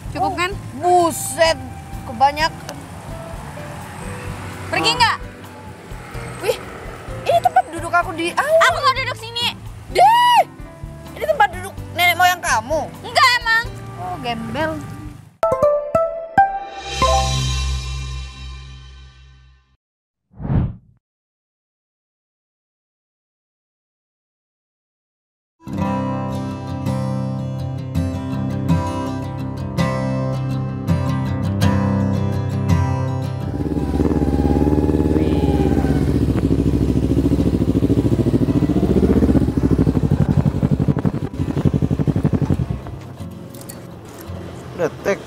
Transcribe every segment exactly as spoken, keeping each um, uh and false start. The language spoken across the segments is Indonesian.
Cukup kan? Buset, kebanyak. Pergi nggak? Wih, ini tempat duduk aku di awal. Aku mau duduk sini. Deh, ini tempat duduk nenek moyang kamu. Enggak emang. Oh, gembel. Detek.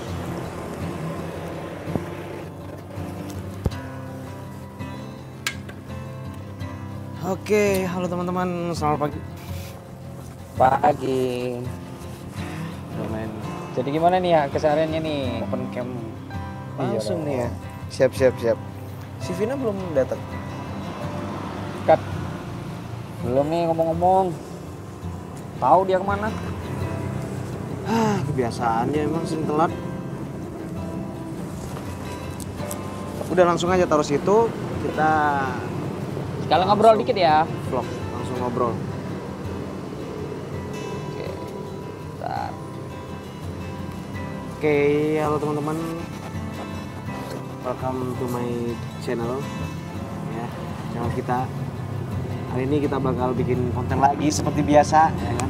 Oke, halo teman-teman, selamat pagi. Pagi. Lumayan. Jadi gimana nih ya kesehariannya nih? Open cam Iya langsung dong. nih ya. Siap, siap, siap. Si Vina belum datang. Kat. Belum nih ngomong-ngomong. Tahu dia kemana? Ah, kebiasaannya emang sering telat. Udah langsung aja taruh situ, kita Sekalian ngobrol dikit ya. vlog, langsung ngobrol. Oke. Bentar. Oke, halo teman-teman. Welcome to my channel. Ya, channel kita. Hari ini kita bakal bikin konten lagi seperti biasa, ya kan?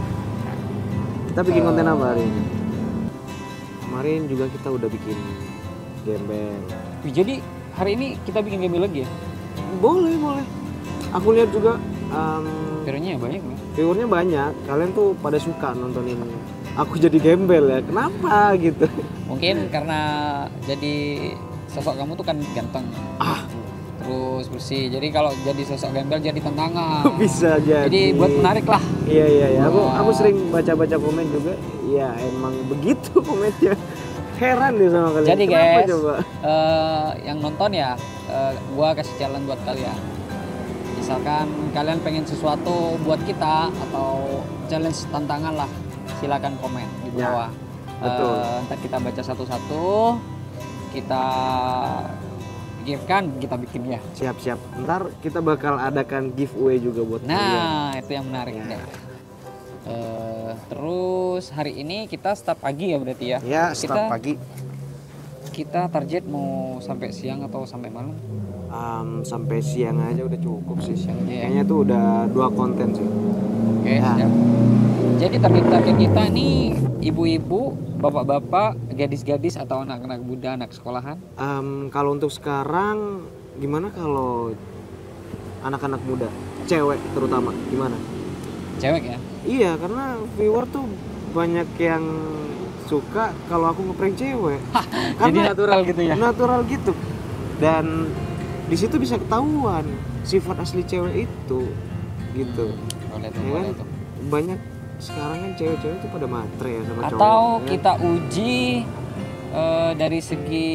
Kita bikin konten apa hari ini? Kemarin juga kita udah bikin gembel. Wih, jadi hari ini kita bikin game lagi ya? Boleh, boleh. Aku lihat juga um, Viewernya banyak nih. viewernya banyak. Kalian tuh pada suka nontonin aku jadi gembel ya. Kenapa gitu? Mungkin karena jadi sosok kamu tuh kan ganteng. Ah, Terus bersih. Jadi kalau jadi sosok gembel jadi tantangan. bisa jadi. Jadi buat menarik lah. Iya, iya, iya. Aku Wah. aku sering baca-baca komen juga. Ya emang begitu komennya. Heran deh sama kalian. Jadi Kenapa guys, coba? eh, yang nonton ya, eh, gua kasih challenge buat kalian. Misalkan kalian pengen sesuatu buat kita atau challenge tantangan lah, silakan komen di Ya, bawah. betul. Eh, ntar kita baca satu-satu, kita pikirkan, kita bikin ya. Siap-siap. Ntar kita bakal adakan giveaway juga buat kalian. Nah, itu yang menarik Ya. deh. Eh, terus hari ini kita start pagi ya berarti ya? Ya, kita, start pagi. Kita target mau sampai siang atau sampai malam? Um, sampai siang aja udah cukup sih. Siang aja ya. Kayaknya tuh udah dua konten sih. Oke, Ya. siap. Jadi target-target kita nih ibu-ibu, bapak-bapak, gadis-gadis atau anak-anak muda, anak sekolahan? Um, kalau untuk sekarang gimana kalau anak-anak muda, cewek terutama gimana? Cewek ya? Iya, karena viewer tuh banyak yang suka kalau aku ngeprank cewek. Jadi natural gitu ya? Natural gitu. Dan di situ bisa ketahuan sifat asli cewek itu gitu. Boleh tuh, Ya boleh kan? tuh. Banyak sekarang kan cewek-cewek tuh pada matre ya sama cowok. Atau ya kan? kita uji eh, dari segi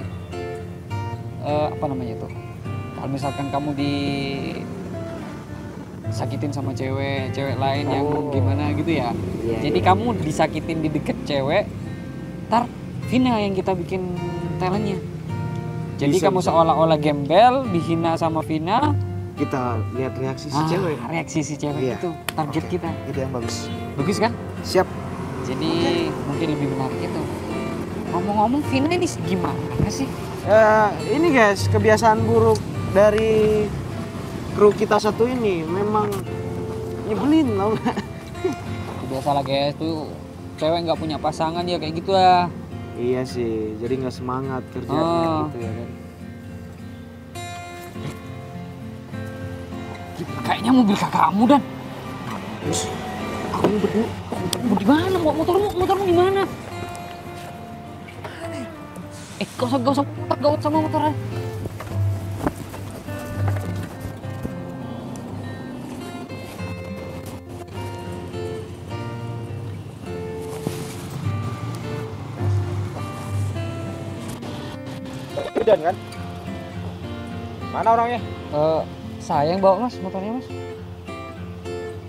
eh, apa namanya tuh? Kalau misalkan kamu disakitin sama cewek, cewek lain yang Oh. gimana gitu ya. Iya, Jadi iya. kamu disakitin di deket cewek, ntar Vina yang kita bikin talentnya. Jadi Bisa, kamu bisa. seolah-olah gembel, dihina sama Vina, Kita lihat reaksi si ah, cewek. reaksi si cewek Iya. itu target Oke, kita. Itu yang bagus. Bagus kan? Siap. Jadi mungkin lebih menarik itu. Ngomong-ngomong Vina ini gimana sih? Ya, ini guys, kebiasaan buruk dari kru kita satu ini memang nyebelin tau nggak? Biasalah guys, tuh cewek nggak punya pasangan ya kayak gitu lah. Iya sih, jadi nggak semangat kerjanya Oh. gitu ya kan. Kayaknya mobil kakakmu dan Terus aku mau berdua. mau di mana? Mau motormu, motormu di mana? Eh, gak usah, gak usah, gak usah sama motornya. Dan kan? Mana orangnya? Eh, saya yang bawa mas, motornya mas.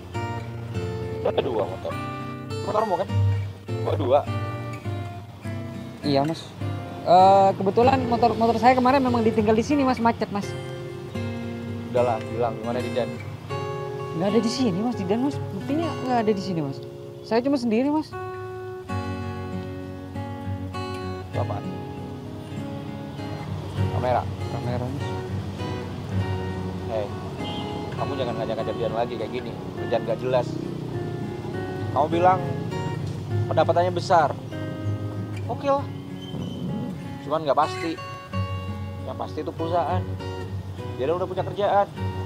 Ada dua motor. Motormu kan? Bawa dua. Iya mas. Eh, kebetulan motor motor saya kemarin memang ditinggal di sini mas, macet mas. Udahlah, bilang gimana Didan? Nggak ada di sini mas, Didan mas. Buktinya nggak ada di sini mas. Saya cuma sendiri mas. Itu apaan? Kamera. Kamera mas. Hei, kamu jangan ngajak-ngajak Dian lagi kayak gini. Kerjaan gak jelas. Kamu bilang pendapatannya besar. Oke lah. Cuman nggak pasti. Yang pasti itu perusahaan. Dia udah punya kerjaan.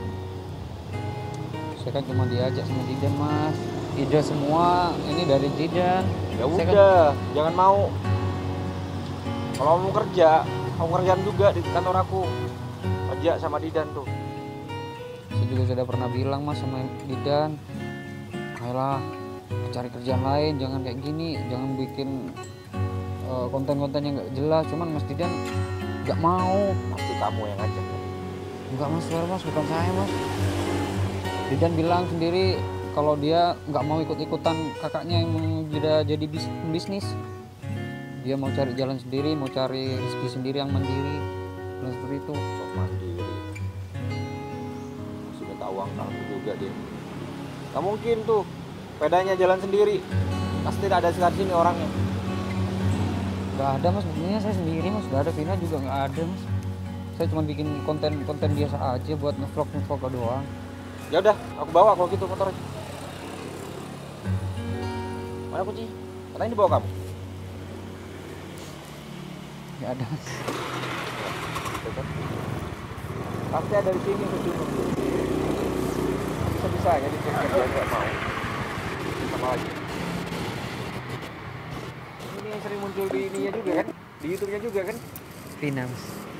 Saya kan cuma diajak sama Didan mas. Ide semua ini dari Didan. Ya Saya udah, jangan mau. Kalau kamu kerja, kamu kerjaan juga di kantor aku. Kerja sama Didan tuh. Saya juga sudah pernah bilang mas sama Didan, ayolah cari kerjaan lain, jangan kayak gini, jangan bikin uh, konten-konten yang nggak jelas. Cuman mas Didan nggak mau. Pasti kamu yang ngajak. Enggak mas, suara mas, bukan saya mas. Didan bilang sendiri kalau dia nggak mau ikut-ikutan kakaknya yang sudah jadi bis bisnis. Dia mau cari jalan sendiri, mau cari rezeki sendiri yang mandiri. Dan seperti itu. Sok mandiri. Masih minta uang kamu juga dia. Gak mungkin tuh. Pedanya jalan sendiri. Pasti ada sekitar sini orangnya. Nggak ada mas, buktinya saya sendiri mas. Nggak ada, Vina juga nggak ada mas. Saya cuma bikin konten-konten biasa aja buat nge-vlog nge-vlog doang. Ya udah, aku bawa kalau gitu motornya. Mana kunci? Katanya dibawa kamu. Nggak ada mas. Pasti ada di sini kunci. Bisa bisa ya dicek dia nggak mau. Sama lagi. Ini yang sering muncul di ininya juga kan? Di YouTube-nya juga kan? Vina mas.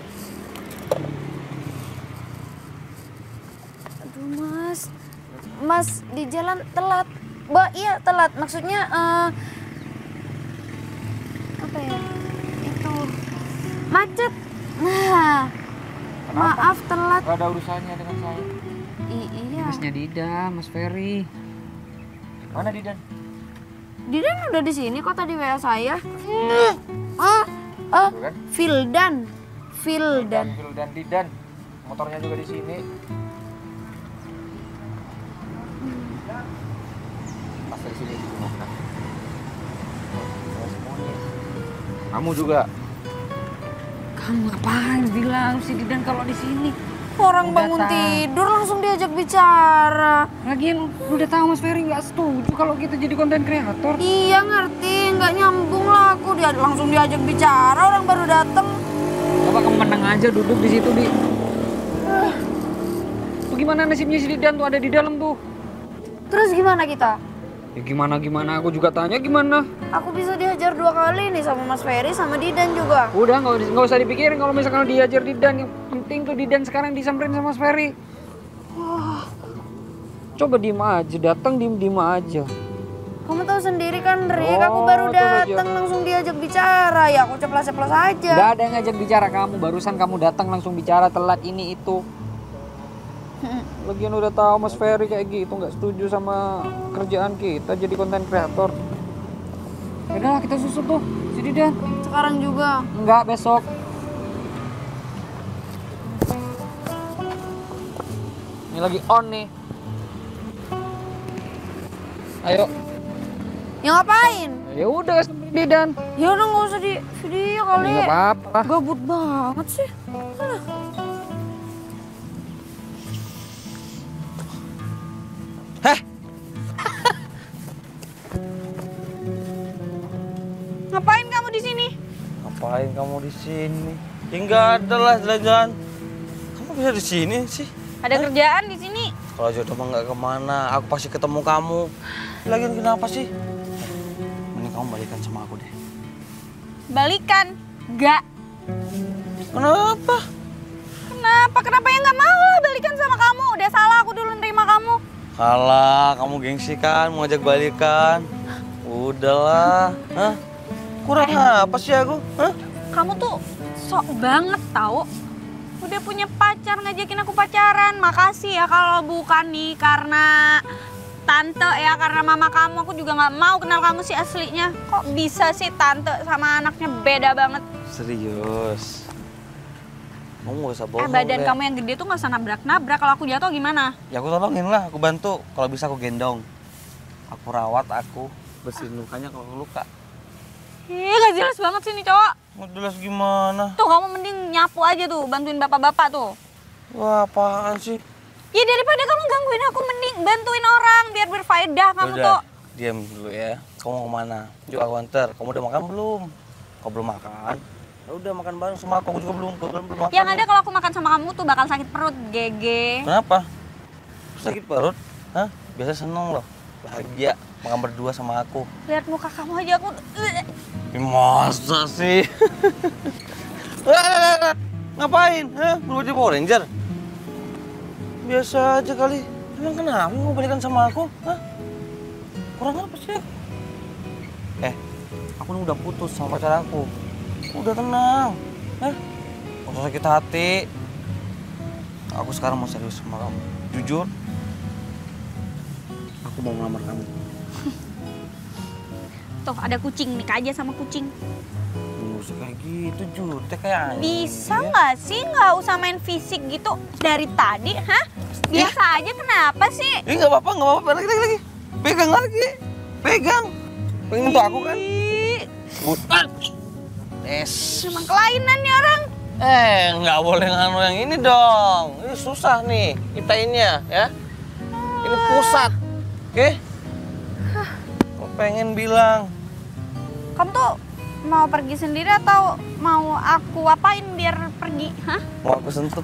Aduh mas, mas di jalan telat. Ba, iya telat. Maksudnya eh, apa ya? Itu macet. Nah, maaf telat. Gak ada urusannya dengan saya. I- iya. Masnya Didan, Mas Ferry. Mana Didan? Didan udah di sini kok tadi W A saya. Ah, ah, Tuh kan? Fildan, Fildan. Phil dan Didan. Motornya juga di sini. Pas dari sini di rumah. Kamu juga. Kamu ngapain bilang si Didan kalau di sini? Udah Orang bangun tahu. tidur langsung diajak bicara. Lagian udah tahu Mas Ferry nggak setuju kalau kita jadi konten kreator. Iya ngerti, nggak nyambung lah aku dia langsung diajak bicara orang baru datang. Coba kamu menang aja duduk di situ di. Tuh gimana nasibnya si Didan tuh ada di dalam tuh. Terus gimana kita? Ya gimana gimana aku juga tanya gimana. Aku bisa dihajar dua kali nih sama Mas Ferry sama Didan juga. Udah nggak nggak usah dipikirin kalau misalkan diajar Didan, yang penting tuh Didan sekarang disamperin sama Mas Ferry. Wah. Coba diem aja, datang diem diem aja. Kamu tahu sendiri kan, Rick, aku Oh, baru coba datang langsung diajak bicara. Ya aku ceplas-ceplos aja. Gak ada yang ngajak bicara kamu, barusan kamu datang langsung bicara telat ini itu. Lagian udah tahu Mas Ferry kayak gitu, nggak setuju sama kerjaan kita jadi konten kreator. Yaudah kita susul tuh si Didan. Sekarang juga. Enggak, besok. Ini lagi on nih. Ayo. Ya ngapain? Ya udah sampai Didan. Ya udah nggak usah di video kali. Enggak apa-apa. Gabut banget sih. Alah. Heh, Ngapain kamu di sini? Ngapain kamu di sini? Ya nggak ada lah jalan-jalan. Kamu bisa di sini sih? Ada kerjaan di sini. Kalau jodoh mah nggak kemana, aku pasti ketemu kamu. Lagian kenapa sih? Mending kamu balikan sama aku deh. Balikan? Gak. Kenapa? Kenapa? Kenapa ya nggak mau lah balikan sama kamu? Udah salah aku dulu nerima kamu. Kalah, kamu gengsi kan mau ajak balikan. Udahlah, hah? Kurang apa sih aku? Hah? Kamu tuh sok banget tahu. Udah punya pacar ngajakin aku pacaran. Makasih ya kalau bukan nih karena tante ya, karena mama kamu. Aku juga nggak mau kenal kamu sih aslinya. Kok bisa sih tante sama anaknya beda banget? Serius. Kamu gak usah bohong. Eh badan deh. kamu yang gede tuh nggak usah nabrak-nabrak. Kalau aku jatuh gimana? Ya aku tolongin lah, aku bantu. Kalau bisa aku gendong. Aku rawat, aku bersihin lukanya kalau luka. Ih, gak jelas banget sih nih cowok. Nggak jelas gimana? Tuh kamu mending nyapu aja tuh, bantuin bapak-bapak tuh. Wah, apaan sih? Ya daripada kamu gangguin aku, mending bantuin orang biar berfaedah kamu Udah, tuh. diam dulu ya. Kamu mau kemana? Yuk aku anter. Kamu udah makan belum? Kau belum makan? Ya udah makan bareng sama aku. Aku juga belum. Aku belum makan. Yang ada kalau aku makan sama kamu tuh bakal sakit perut, Gege. Kenapa? Sakit perut? Hah? Biasa seneng loh. Bahagia makan berdua sama aku. Lihat muka kamu aja aku. Ih, masa sih? Ngapain? Hah? Belum jadi Power Ranger? Biasa aja kali. Emang kenapa mau balikan sama aku? Hah? Kurang apa sih? Eh, aku nih udah putus sama pacar aku. Udah tenang. Hah? Gak usah sakit hati. Aku sekarang mau serius sama kamu. Jujur, aku mau ngelamar kamu. Tuh ada kucing, nikah aja sama kucing. Nggak usah kayak gitu, jutek kayak anjing. Bisa nggak sih nggak usah main fisik gitu dari tadi, hah? Biasa aja kenapa sih? Eh nggak apa-apa, nggak apa-apa. Lagi, lagi, lagi. Pegang lagi. Pegang. Pengen tuh aku kan. Ih, Bukan. Es. emang kelainan nih orang. Eh, nggak boleh nganu yang ini dong. Ini susah nih nyiptainnya, ya. Ini pusat. Oke? Kok pengen bilang. Kamu tuh mau pergi sendiri atau mau aku apain biar pergi, hah? Mau aku sentuh.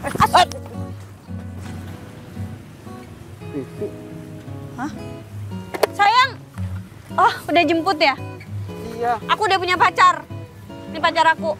Hah? Sayang. Oh, udah jemput ya? Iya. Aku udah punya pacar. Ini pacar aku.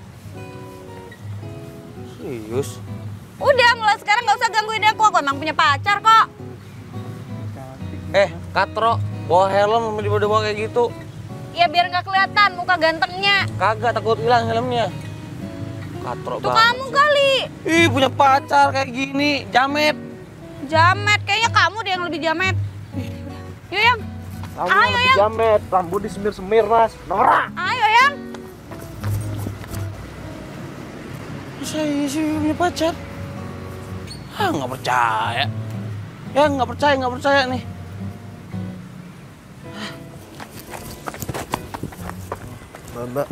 Serius? Udah, mulai sekarang nggak usah gangguin aku. Aku emang punya pacar kok. Eh, Katro, bawa helm dibawa-bawa kayak gitu. Ya biar nggak kelihatan muka gantengnya. Kagak, takut hilang helmnya. Katro Tuh banget kamu sih. kali. Ih, punya pacar kayak gini, jamet. Jamet, kayaknya kamu deh yang lebih jamet. Yuk yang, Kamu Ayo, yang Yang. jamet, rambut disemir-semir, Mas. Norak. ayo yang. Saya sih punya pacar. Ah, nggak percaya. Ya, nggak percaya, nggak percaya nih. Mbak,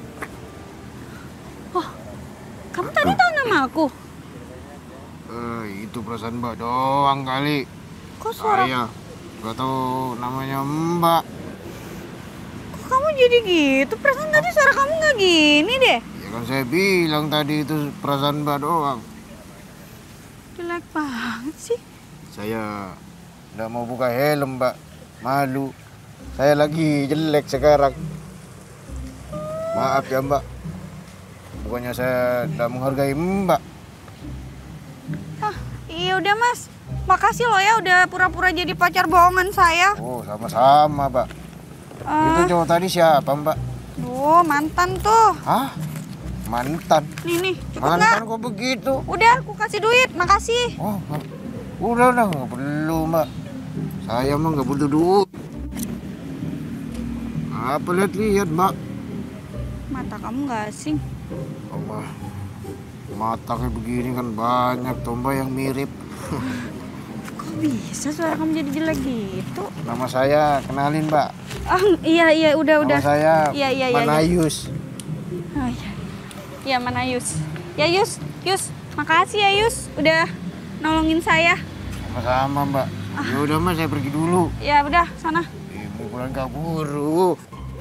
Kamu tadi tahu nama aku? Eh, itu perasaan Mbak doang kali. Kok suara Saya gak tahu namanya Mbak. kok kamu jadi gitu? Perasaan tadi suara kamu nggak gini deh. Ya kan saya bilang tadi itu perasaan Mbak doang. Jelek banget sih. Saya nggak mau buka helm Mbak. Malu. Saya lagi jelek sekarang. Maaf ya Mbak. Bukannya saya tidak menghargai Mbak. Ah, iya udah mas. Makasih loh ya udah pura-pura jadi pacar bohongan saya. Oh, sama-sama Mbak. Itu Ah, cowok tadi siapa Mbak? duh mantan tuh. Hah? Mantan? Nih nih, cukup nggak? Mantan kok begitu? Udah, aku kasih duit. Makasih. Oh, Mbak. Udah udah nggak perlu Mbak. Saya mah nggak butuh duit. Apa lihat-lihat Mbak? Mata kamu nggak asing. Allah, mata kayak begini kan banyak tuh Mbak yang mirip. Kok bisa suara kamu jadi jelek gitu? Nama saya kenalin Mbak. Ah, iya iya udah Nama udah. saya Iya, iya, iya, Manayus. Oh, iya. Iya mana Yus? Ya Yus, Yus, makasih ya Yus udah nolongin saya. Sama-sama Mbak. Ya udah Mas, saya pergi dulu. Ya udah sana. Eh, mau pulang kaburu.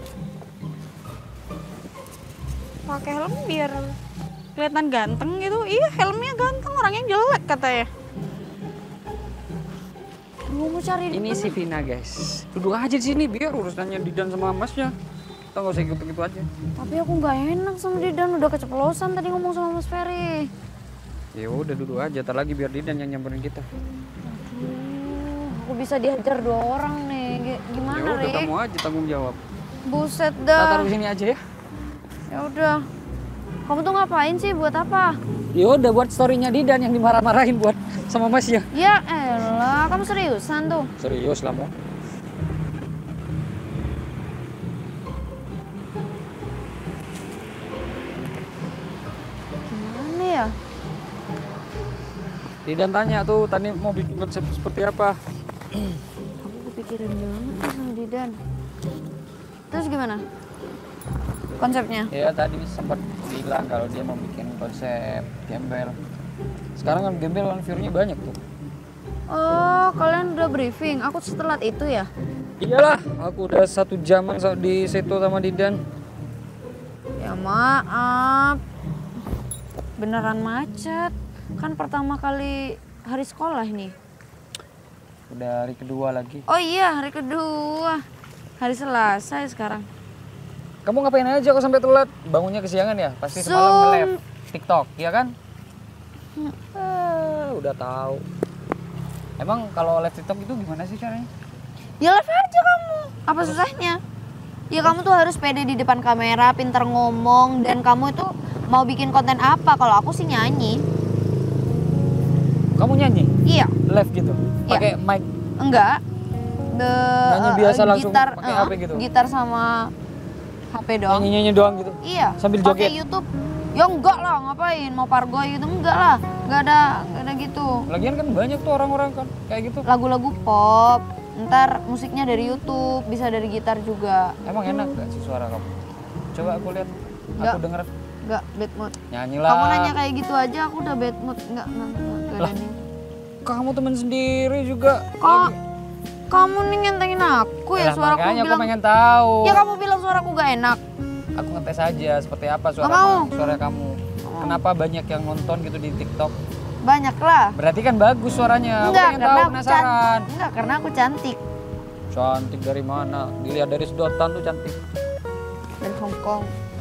Pakai helm biar kelihatan ganteng gitu. Iya helmnya ganteng, orangnya jelek katanya. Gue mau cari Ini si Vina guys. Duduk aja di sini biar urusannya Didan sama Masnya. Kita nggak usah ikut-ikut aja. Tapi aku nggak enak sama Didan, udah keceplosan tadi ngomong sama Mas Ferry. Ya udah duduk aja, tar lagi biar Didan yang nyamperin kita. Aduh, aku bisa dihajar dua orang nih. G- Gimana, Ya udah Ri? kamu aja tanggung jawab. Buset Kita dah. taruh sini aja ya. Ya udah. Kamu tuh ngapain sih? Buat apa? Ya udah buat storynya Didan yang dimarah-marahin buat sama Mas ya. Ya elah, kamu seriusan tuh? Serius lah mau. Didan tanya tuh tadi mau bikin konsep seperti apa. Aku kepikiran banget tuh sama Didan. Terus gimana? Konsepnya? Ya tadi sempat bilang kalau dia mau bikin konsep gembel. Sekarang kan gembel kan view-nya banyak tuh. Oh, kalian udah briefing. Aku setelat itu ya? Iyalah, aku udah satu jaman so- di situ sama Didan. Ya maaf. Beneran macet. Kan pertama kali hari sekolah ini. Udah hari kedua lagi. Oh iya, hari kedua. Hari Selasa ya sekarang. Kamu ngapain aja kok sampai telat? Bangunnya kesiangan ya? Pasti semalam Zoom. nge-live TikTok, ya kan? Ah, udah tahu. Emang kalau live TikTok itu gimana sih caranya? Ya live aja kamu. Apa susahnya? Ya kamu tuh harus pede di depan kamera, pintar ngomong, dan kamu itu mau bikin konten apa? Kalau aku sih nyanyi. Kamu nyanyi? Iya, Live gitu? Iya. Pakai mic? enggak. The, Nyanyi eh, biasa eh, langsung gitar, pakai eh, H P gitu? Gitar sama H P doang. Nyanyi-nyanyi doang gitu? Iya. Sambil Pakai joget? YouTube. Ya enggak lah, ngapain? Mau pargoy gitu enggak lah. Enggak ada, enggak ada gitu. Lagian kan banyak tuh orang-orang kan kayak gitu. Lagu-lagu pop. Ntar musiknya dari YouTube, bisa dari gitar juga. Emang enak gak sih suara kamu? Coba aku lihat, Nggak. aku denger. Enggak bad mood. Nyanyilah. Kamu nanya kayak gitu aja, aku udah bad mood. Enggak, enggak, enggak, enggak Lah. ada nih. Kamu temen sendiri juga. Kok kamu nih ngentengin aku ya, Lah, suaraku makanya bilang. aku pengen tahu. Ya kamu bilang suaraku gak enak. Aku ngetes aja seperti apa suara Nggak mau. kamu, suara kamu. Kenapa banyak yang nonton gitu di TikTok? Banyak lah. Berarti kan bagus suaranya. Enggak, aku pengen karena tahu, aku penasaran. cantik. Enggak, karena aku cantik. Cantik dari mana? Dilihat dari sedotan tuh cantik. Dari Hong Kong.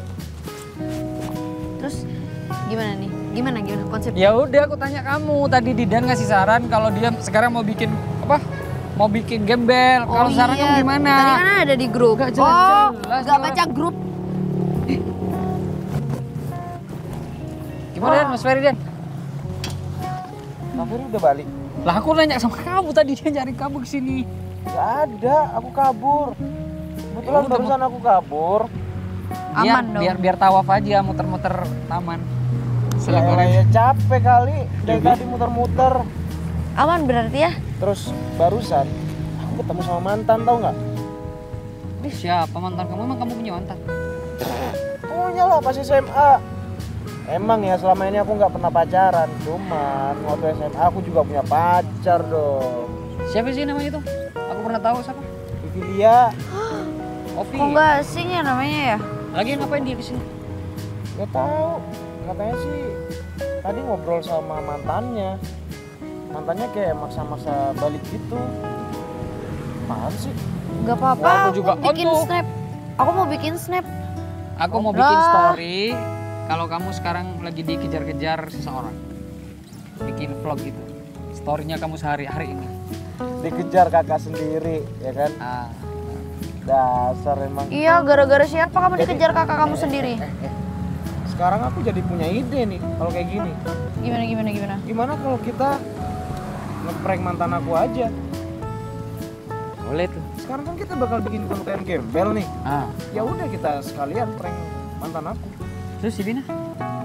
Terus gimana nih? Gimana gimana konsep? Ya udah aku tanya kamu. Tadi Didan ngasih saran kalau dia sekarang mau bikin apa? Mau bikin gembel. Kalau saran kamu gimana? Tadi kan ada di grup. Nggak jelas, oh, jelas, nggak jelas. baca grup. Gimana Dan, Mas Ferry Dan? Mas Ferry udah balik? Lah aku nanya sama kamu tadi, dia nyari kamu ke sini. Gak ada, aku kabur. Kebetulan Ya udah, barusan aku kabur. Biar, Aman dong. biar biar tawaf aja muter-muter taman. Selama ya capek kali dari Jadi? tadi muter-muter. Aman berarti ya? Terus barusan aku ketemu sama mantan, tau nggak? Ih, siapa mantan kamu? Emang kamu punya mantan? Punya lah pas S M A. Emang ya selama ini aku nggak pernah pacaran. Cuman waktu S M A aku juga punya pacar dong. Siapa sih namanya itu? Aku pernah tahu siapa? Vivilia. Ovi. Kok nggak asing ya namanya ya? Lagi ngapain dia kesini? Gak tahu. Katanya sih tadi ngobrol sama mantannya. Mantannya kayak maksa-maksa balik gitu. Apaan sih? Gak apa-apa. Wah, aku Aku juga bikin on tuh. snap. Aku mau bikin snap. Aku mau Lah. bikin story kalau kamu sekarang lagi dikejar-kejar seseorang. Bikin vlog gitu. Storynya kamu sehari-hari ini. Dikejar kakak sendiri, ya kan? Ah, Dasar emang. Iya, gara-gara siapa kamu dikejar kakak kamu sendiri? Sekarang aku jadi punya ide nih kalau kayak gini. Gimana gimana gimana? Gimana kalau kita ngeprank mantan aku aja? boleh tuh. Sekarang kan kita bakal bikin konten gembel nih. Ah, Ya udah kita sekalian prank mantan aku. terus si Bina?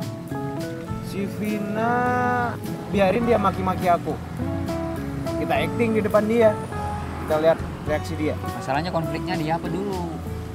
Si Vina biarin dia maki-maki aku. Kita acting di depan dia. Kita lihat reaksi dia. Masalahnya konfliknya dia apa dulu?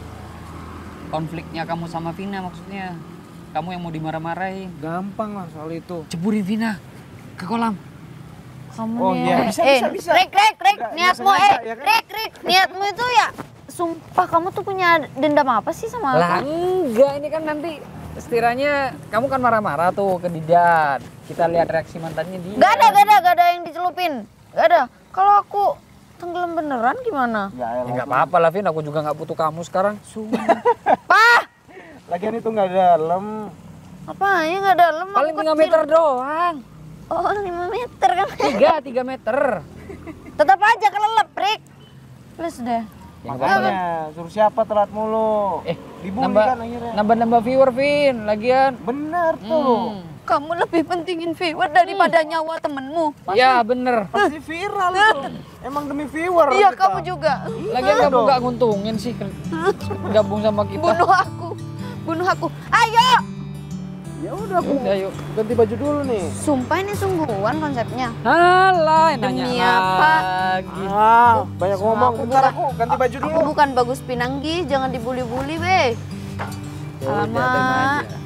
Konfliknya kamu sama Vina maksudnya. Kamu yang mau dimarah-marahin. Gampang lah soal itu. Ceburin Vina ke kolam. Kamu Oh, nih. iya. Eh, Bisa, eh, bisa, bisa. Rek, rek, rek, Nggak- niatmu nggak eh, sengaja, ya kan? rek, rek, niatmu itu ya. Sumpah kamu tuh punya dendam apa sih sama Lah aku? enggak, ini kan nanti sekiranya kamu kan marah-marah tuh ke Didan. Kita lihat reaksi mantannya dia. Gak ada, gak ada, gak ada yang dicelupin. Gak ada. Kalau aku tenggelam beneran gimana? Ya, Ya nggak apa-apa lah Vin, aku juga nggak butuh kamu sekarang. Pah, Lagian itu nggak dalam. apa ya nggak dalam? aku Paling tiga kecil. meter doang. Oh, lima meter kan? Tiga, tiga meter. Tetap aja kelelep, Rik. Please deh. Ya, nggak apa-apa. Makanya suruh siapa telat mulu. Eh, Dibully nambah, kan akhirnya. nambah-nambah viewer Vin, lagian. Bener tuh. Hmm. Kamu lebih pentingin viewer daripada nyawa temenmu. Ya bener. Pasti viral itu. Emang demi viewer. Iya, kita. kamu juga. Lagian kamu nggak nguntungin sih gabung sama kita. Bunuh aku. Bunuh aku. Ayo. Ya udah aku Udah yuk. ganti baju dulu nih. Sumpah ini sungguhan konsepnya. Alah, Demi nanya apa? lagi. Ah, banyak Sama ngomong. aku Bentar bukan- aku ganti baju dulu. Aku bukan bagus pinanggi, jangan dibully-bully weh. Ya udah, terima Alamak. aja.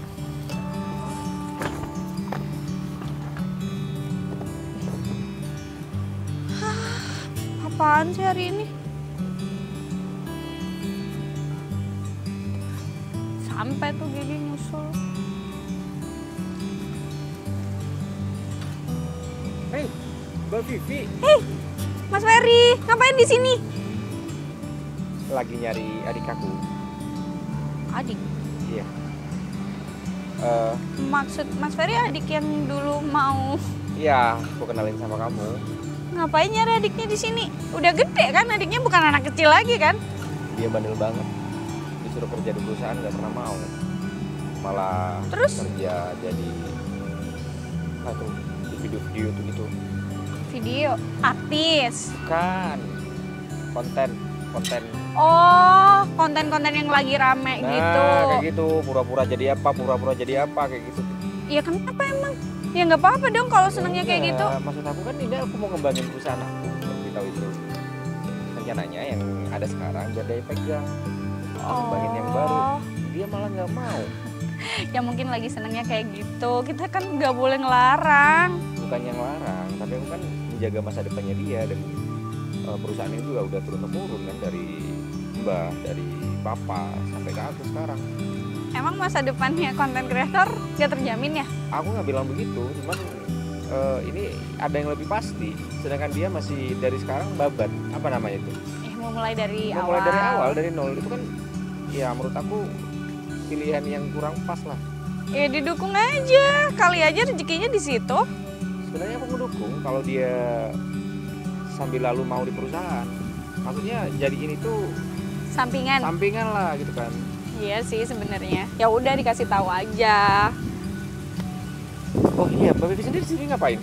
Apaan sih hari ini? Sampai tuh gigi nyusul. Hei, Mbak Vivi. Hei, Mas Ferry, ngapain di sini? Lagi nyari adik aku. Adik. Iya. Eh, Maksud Mas Ferry adik yang dulu mau iya, aku kenalin sama kamu. ngapain nyari adiknya di sini? Udah gede kan, adiknya bukan anak kecil lagi kan? Dia bandel banget. Disuruh kerja di perusahaan nggak pernah mau. Malah Terus? kerja jadi satu di video-video tuh gitu. Video artis. Kan konten konten. Oh, konten-konten yang lagi rame Nah, gitu. kayak gitu, pura-pura jadi apa, pura-pura jadi apa kayak gitu. Ya kenapa emang? Ya nggak apa-apa dong kalau senangnya kayak Iya, gitu. Maksud aku kan ini aku mau ngembangin perusahaan aku, lebih tahu itu. Rencananya yang ada sekarang biar dia pegang. Mau ngembangin yang baru. Dia malah nggak mau. Ya mungkin lagi senangnya kayak gitu. Kita kan nggak boleh ngelarang. Bukan yang larang, tapi aku kan menjaga masa depannya dia dan uh, perusahaan ini juga udah turun temurun kan dari mbah, dari papa sampai ke aku sekarang. Emang masa depannya konten kreator nggak terjamin ya? Aku nggak bilang begitu, cuman uh, ini ada yang lebih pasti. Sedangkan dia masih dari sekarang babat, apa namanya itu? Eh mau mulai dari Mau awal. mulai dari awal, dari nol itu kan, ya menurut aku pilihan yang kurang pas lah. Ya didukung aja, kali aja rezekinya di situ. Sebenarnya aku mendukung kalau dia sambil lalu mau di perusahaan. Maksudnya jadiin itu Sampingan. sampingan lah gitu kan. Iya sih sebenarnya. Ya udah dikasih tahu aja. Oh iya, Mbak Vivi sendiri sini ngapain?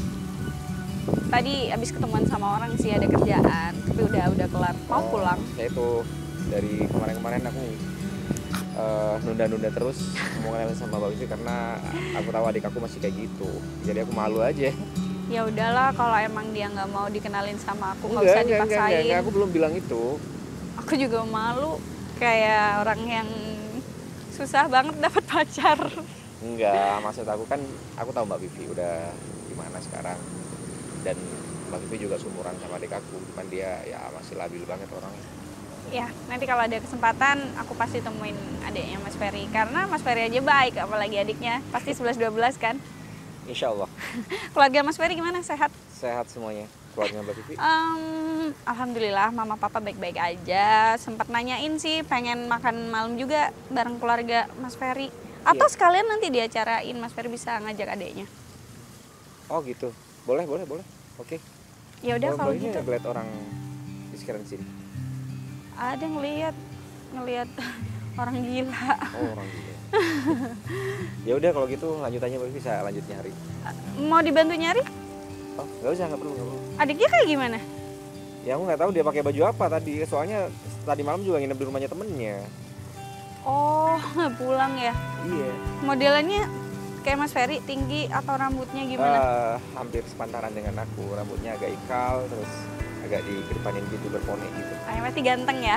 Tadi abis ketemuan sama orang sih ada kerjaan, tapi udah udah kelar. Mau Oh, pulang. Ya itu dari kemarin-kemarin aku eh, nunda-nunda terus mau kenalin sama Mbak Vivi karena aku tahu adik aku masih kayak gitu. Jadi aku malu aja. Ya udahlah kalau emang dia nggak mau dikenalin sama aku nggak usah enggak, dipaksain. enggak, aku belum bilang itu. Aku juga malu kayak orang yang susah banget dapat pacar. Enggak, maksud aku kan aku tahu Mbak Vivi udah gimana sekarang. Dan Mbak Vivi juga seumuran sama adik aku, cuman dia ya masih labil banget orangnya. Ya nanti kalau ada kesempatan aku pasti temuin adiknya Mas Ferry karena Mas Ferry aja baik apalagi adiknya pasti sebelas dua belas kan. Insya Allah Keluarga Mas Ferry gimana, sehat? sehat semuanya keluarga Mbak Vivi. Em, Alhamdulillah mama papa baik-baik aja. Sempat nanyain sih pengen makan malam juga bareng keluarga Mas Ferry. Atau Iya. sekalian nanti diacarain Mas Ferry bisa ngajak adiknya. Oh gitu, boleh boleh boleh. Oke. Ya udah Oh, kalau Mbak ini gitu. ngeliat orang di sekitar sini. Ada ngelihat ngelihat orang gila. Oh orang gila. Ya udah kalau gitu lanjut aja Mbak Vivi, bisa lanjut nyari. Mau dibantu nyari? Oh nggak usah, nggak perlu nggak perlu. Adiknya kayak gimana? Ya aku nggak tahu dia pakai baju apa tadi, soalnya tadi malam juga nginep di rumahnya temennya. Oh, pulang ya. Iya. Modelannya kayak Mas Ferry, tinggi atau rambutnya gimana? Eh, hampir sepantaran dengan aku, rambutnya agak ikal, terus agak dikedepanin gitu, berponi gitu. Ayah pasti ganteng ya.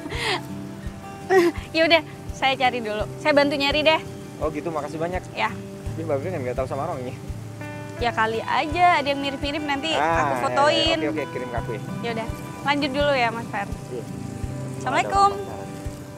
Ya udah, saya cari dulu. Saya bantu nyari deh. Oh gitu, makasih banyak. Ya. Tapi Mbak Vivi kan nggak tahu sama orangnya. Ya kali aja ada yang mirip-mirip nanti aku Ah, ya, fotoin. ya, Oke oke, kirim ke aku ya. Ya udah, lanjut dulu ya Mas Fer. Iya. Assalamualaikum. Ada orang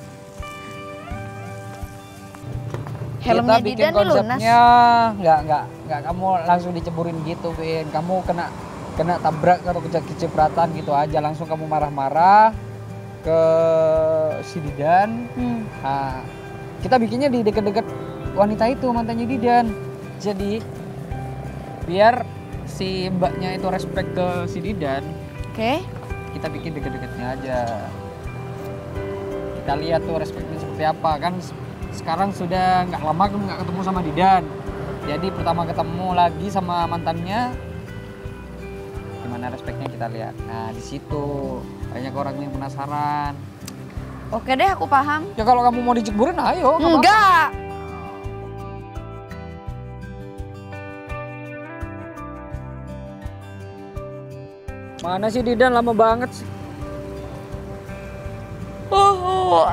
Helmnya Kita bikin Didan nih lunas. konsepnya nggak nggak nggak kamu langsung diceburin gitu, Vin. Kamu kena kena tabrak atau kece- kecipratan gitu aja, langsung kamu marah-marah ke si Didan. Hmm. Nah, kita bikinnya di deket-deket wanita itu, mantannya Didan. Jadi biar si mbaknya itu respect ke si Didan, Oke. kita bikin deket-deketnya aja. Kita lihat tuh respectnya seperti apa kan. s- Sekarang sudah nggak lama kamu nggak ketemu sama Didan. Jadi pertama ketemu lagi sama mantannya, gimana respectnya kita lihat. Nah di situ banyak orang yang penasaran. Oke deh, aku paham. Ya kalau kamu mau diceburin, ayo. nggak apa-apa. Enggak. Mana sih Didan, lama banget sih. Oh.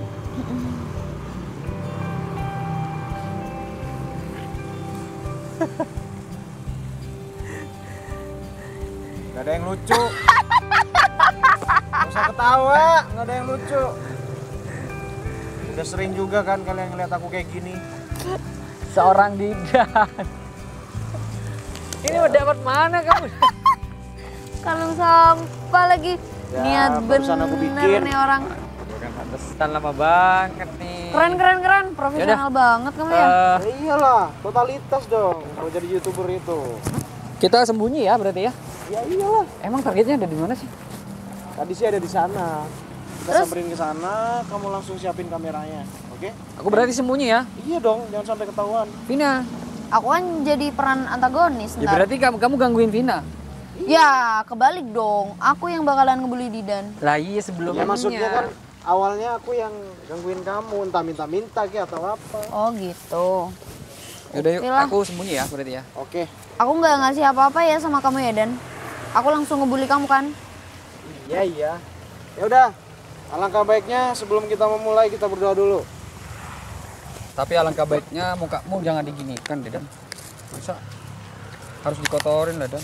Gak ada yang lucu. Gak usah ketawa, gak ada yang lucu. Udah sering juga kan kalian ngeliat aku kayak gini. Seorang Didan. Ini udah dapat mana kamu? Kalung sampah lagi. Ya, Niat barusan aku bener bikin. nih orang. Bukan pantesan lama banget nih. Keren keren keren, profesional banget kamu ya. Eh, Ya iyalah, totalitas dong kalau jadi YouTuber itu. kita sembunyi ya berarti ya? Ya iyalah. Emang targetnya ada di mana sih? Tadi sih ada di sana. Kita Terus? samperin ke sana, kamu langsung siapin kameranya. Oke? Aku berarti sembunyi ya? Iya dong, jangan sampai ketahuan. Vina. Aku kan jadi peran antagonis Ya ntar. berarti kamu kamu gangguin Vina. Ya, kebalik dong. Aku yang bakalan ngebully Didan. Lah iya sebelumnya. Ya maksudnya kan awalnya aku yang gangguin kamu, entah minta-minta kayak atau apa. Oh gitu. Yaudah yuk, Oke lah. aku sembunyi ya berarti ya. Oke. Aku nggak ngasih apa-apa ya sama kamu ya Dan. Aku langsung ngebully kamu kan. Iya iya. Ya udah. Alangkah baiknya sebelum kita memulai kita berdoa dulu. Tapi alangkah baiknya mukamu jangan diginikan deh Dan. Masa harus dikotorin lah Dan.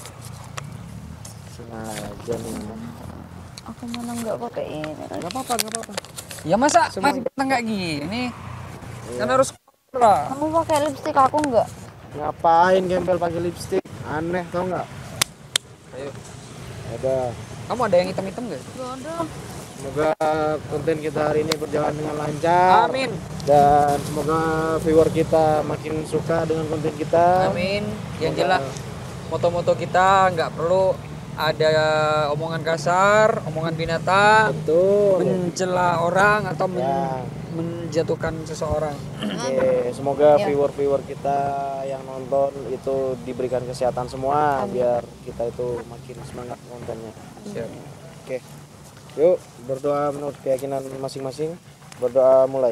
Sengaja nih. Aku mana nggak pakai ini. Gak apa-apa, gak apa-apa. Ya masa Semua- masih kita nggak gini? Kan harus kotor lah. Kamu pakai lipstik aku nggak? Ngapain gembel pakai lipstick? Aneh tau nggak? Ayo. Ada. Kamu ada yang hitam-hitam nggak? Gak ada. Semoga konten kita hari ini berjalan dengan lancar. Amin. Dan semoga viewer kita makin suka dengan konten kita. Amin. Yang Semoga- jelas moto-moto kita nggak perlu ada omongan kasar, omongan binatang, Betul. mencela orang atau men- Ya. menjatuhkan seseorang. Oke, semoga Ya. viewer-viewer kita yang nonton itu diberikan kesehatan semua biar kita itu makin semangat kontennya. Siap. Oke. Yuk, berdoa menurut keyakinan masing-masing. Berdoa mulai.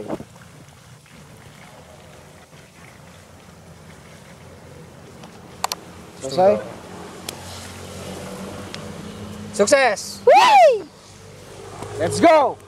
Selesai? Sukses. Let's go.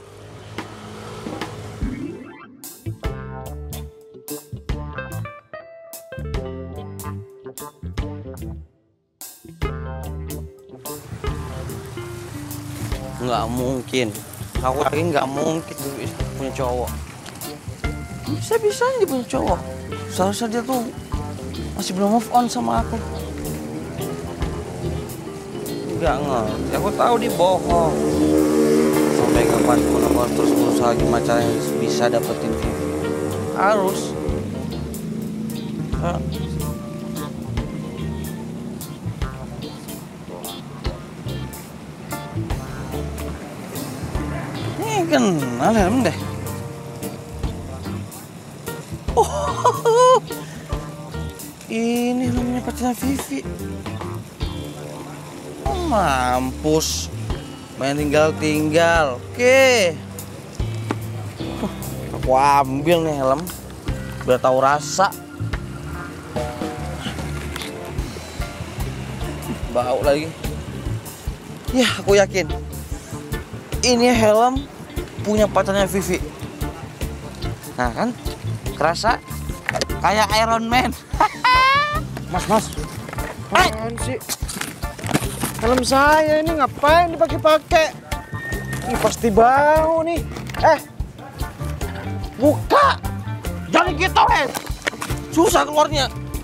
Nggak mungkin. Aku yakin nggak mungkin dia punya cowok. Bisa-bisa dia punya cowok. Seharusnya dia tuh masih belum move on sama aku. Nggak ngerti. Aku tahu dia bohong. Sampai kapanpun aku harus terus berusaha gimana caranya bisa dapetin Vivi. Harus. Hah? Ini kenal helm deh. Oh, ini helmnya pacarnya Vivi. Oh, mampus. Main tinggal-tinggal. Oke. Huh, aku ambil nih helm. Biar tahu rasa. Bau lagi. Ya, aku yakin. Ini helm punya pacarnya Vivi. Nah kan, kerasa kayak Iron Man. Mas, mas. Apaan sih? Helm saya ini ngapain dipakai-pakai? Ini pasti bau nih. Eh, Buka! Jangan gitu, Res! Susah keluarnya.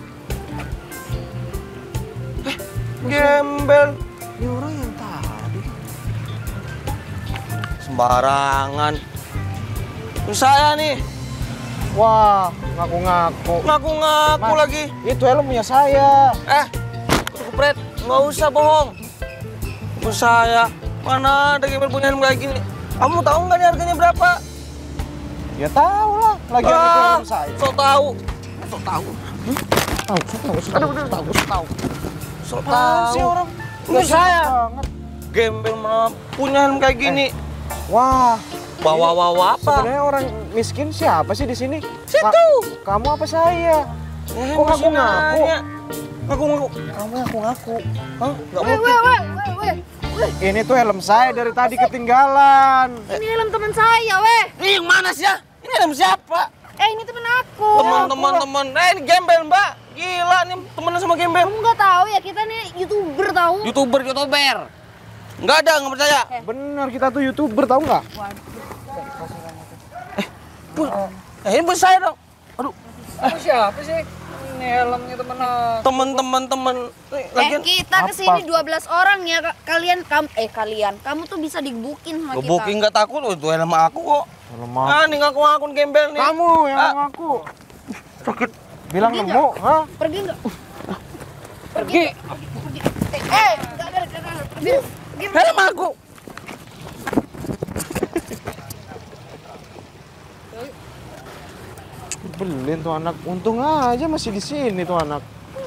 Eh, gembel. ini orang yang tadi. Sembarangan. Ini saya nih, Wah, ngaku-ngaku. ngaku-ngaku Mas. lagi. Itu helm punya saya. Eh, kupret, nggak usah bohong. Itu saya. Mana ada gembel punya helm kayak gini? Kamu tahu nggak nih harganya berapa? Ya tahu lah. Lagi itu Ah, helm saya. sok tahu. Sok tahu. Tahu, tahu, tahu, tahu, tahu. Sok Apaan tahu. sih orang? Ini Nggak saya. banget. Gembel mana punya helm kayak gini? Wah, Bawa-bawa apa? sebenarnya orang miskin siapa sih di sini? Situ. Ka- kamu apa saya? Eh, Kok masih ngaku-ngaku? nanya. Ngaku ngaku. Kamu ngaku ngaku. Hah? Nggak Weh, mungkin. weh, weh, weh, weh. Weh, Ini tuh helm saya dari tadi ketinggalan. ini helm teman saya, weh. Ih, yang mana sih ya? Ini helm siapa? Eh, ini temen aku. Teman-teman teman. Eh, ini gembel, Mbak. Gila nih temenan sama gembel. Kamu nggak tahu ya, kita nih YouTuber tahu. YouTuber, YouTuber. Nggak ada, nggak percaya. Bener, kita tuh YouTuber tahu nggak? Pur, eh, ini bos saya dong. Aduh, Kamu siapa sih? Ini helmnya temen aku. teman-teman teman. Eh, Lagian kita kesini dua belas orang ya. Ka- Kalian, kam eh kalian, kamu tuh bisa digebukin sama kita. gebukin nggak takut loh itu helm aku kok. Helm aku. Ah, nih ngaku akun gembel nih. Kamu yang Ah. ngaku. Sakit. Bilang Pergi nemu, hah? Pergi nggak? Pergi. Eh, eh, nggak ada, nggak ada. Pergi, pergi. Helm aku. Belin tuh anak. Untung aja masih di sini tuh anak.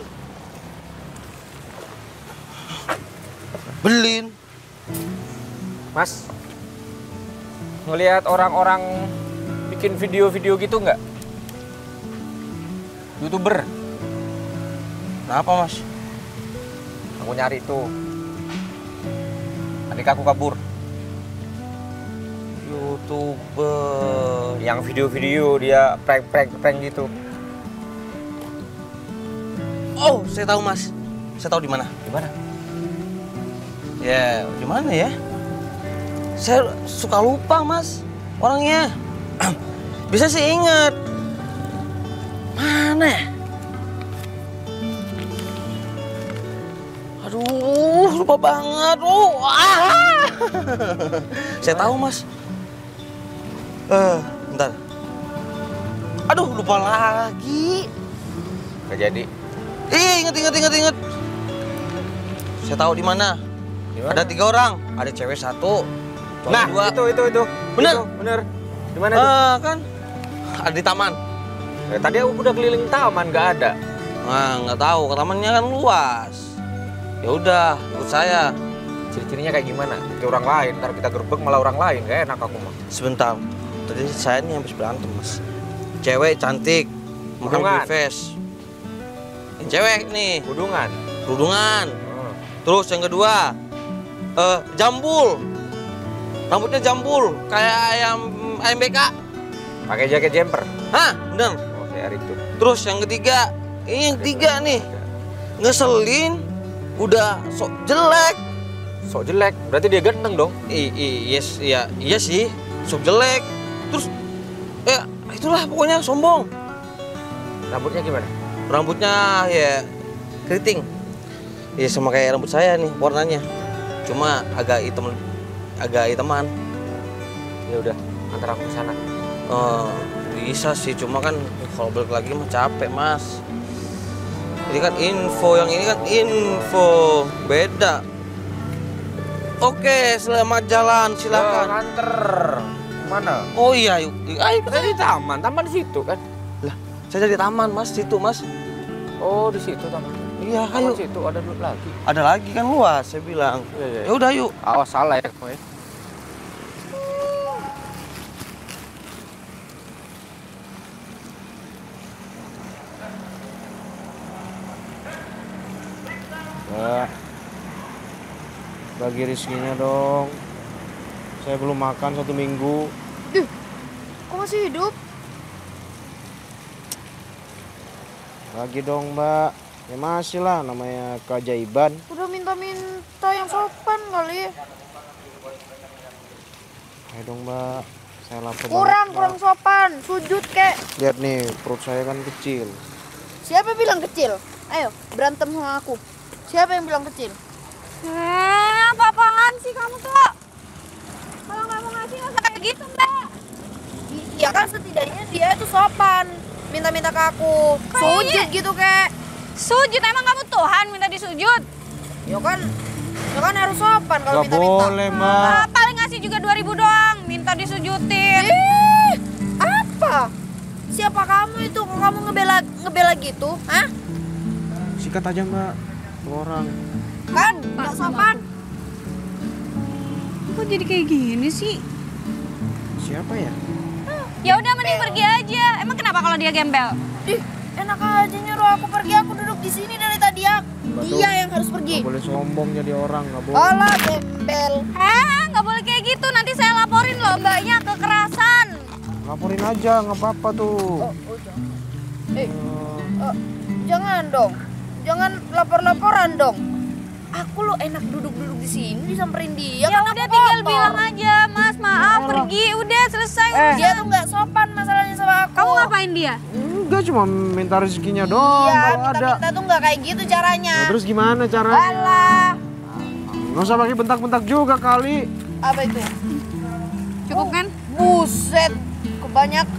Belin. Mas, ngelihat orang-orang bikin video-video gitu nggak? YouTuber, Kenapa, Mas? aku nyari tuh. Adik aku kabur. YouTuber. Yang video-video dia prank-prank-prank gitu. Oh, saya tahu, Mas. Saya tahu di mana. Di mana? Ya, di mana ya? Saya suka lupa, Mas. Orangnya. Bisa sih ingat. Mana ya? Aduh, lupa banget. Oh, ah. Saya tahu, Mas. Eh, bentar. Aduh, lupa lagi. Nggak jadi. Ih, inget, inget, inget, inget. Saya tahu di mana. Di mana? Ada tiga orang. Ada cewek satu, cowok Nah, dua. itu itu itu. Bener? Itu, bener. Di mana tuh? Ah, kan? Ada di taman. Eh, tadi aku udah keliling taman nggak ada. Nah, nggak tahu. Tamannya kan luas. Ya udah, ikut saya. Ciri-cirinya kayak gimana? Kayak orang lain. Ntar kita gerbek malah orang lain. Gak enak aku mah. Sebentar. Tadi saya nih habis berantem, Mas. Cewek cantik, makan Hubungan. face. Yang cewek nih, Kudungan. kerudungan. Hmm. Terus yang kedua, eh jambul. Rambutnya jambul, kayak ayam ayam B K. Pakai jaket jumper. Hah, bener. Oh, saya itu. Terus yang ketiga, ini yang ketiga nih, ngeselin, udah sok jelek. Sok jelek. Berarti dia ganteng dong. I, i, yes, iya, iya sih, sok jelek. Terus, ya itulah pokoknya sombong. Rambutnya gimana? Rambutnya ya keriting. Ya sama kayak rambut saya nih warnanya. Cuma agak hitam, agak hitaman. Ya udah, antar aku ke sana. Eh, bisa sih, cuma kan kalau balik lagi mah capek, Mas. Ini kan info, yang ini kan info, beda. Oke, selamat jalan, Silakan. silakan. Anter. Mana? Oh iya, yuk. Ayo, kita Tadi taman, taman di situ kan? lah. Saya dari taman, Mas, situ, Mas. Oh, di situ taman. Iya, Taman ayo. situ ada dulu lagi. Ada lagi kan luas, saya bilang. Iya, iya. Ya udah, yuk. Awas salah ya kamu ya. Mbak, bagi rizkinya dong. Saya belum makan satu minggu. Kok masih hidup? Bagi dong, Mbak. Ya masih lah, namanya keajaiban. Udah minta-minta yang sopan kali. Ayo dong, Mbak. Saya lapar Kurang, banget, kurang Mbak. sopan. Sujud kek. Lihat nih, perut saya kan kecil. Siapa bilang kecil? Ayo, berantem sama aku. Siapa yang bilang kecil? Eh, apa-apaan sih kamu tuh? Kalau nggak mau ngasih nggak usah kayak gitu, Mbak. Iya kan setidaknya dia itu sopan. Minta-minta ke aku. Sujud Kayaknya- gitu kek. Sujud, emang kamu Tuhan minta disujud? Ya kan, ya kan harus sopan kalau Gak minta-minta. boleh, Mbak. Ah, paling ngasih juga dua ribu doang, minta disujudin. Ih, apa? Siapa kamu itu? Kok kamu ngebela ngebela gitu? Hah? Sikat aja, Mbak. Dua orang. Kan nggak sopan. Kok jadi kayak gini sih? Siapa ya? Ya udah mending pergi aja. Emang kenapa kalau dia gembel? Ih, Enak aja nyuruh aku pergi, aku duduk di sini dari tadi ya. Dia yang harus pergi. Nggak boleh sombong jadi orang, nggak boleh. Alah gembel. Eh, nggak boleh kayak gitu. Nanti saya laporin loh mbaknya kekerasan. Laporin aja, nggak apa-apa tuh. Oh, oh jangan. Eh, oh, jangan dong. Jangan lapor-laporan dong. Aku lo enak duduk-duduk di sini disamperin dia. Ya kan udah aku tinggal kotor. bilang aja, Mas maaf pergi, udah selesai. Eh, dia tuh nggak sopan masalahnya sama aku. Kamu ngapain dia? Enggak, cuma minta rezekinya doang Iya, kalau ada. minta-minta tuh nggak kayak gitu caranya. Nah, terus gimana caranya? Alah. Nggak usah pakai bentak-bentak juga kali. Apa itu? Cukup kan? Buset, kebanyak.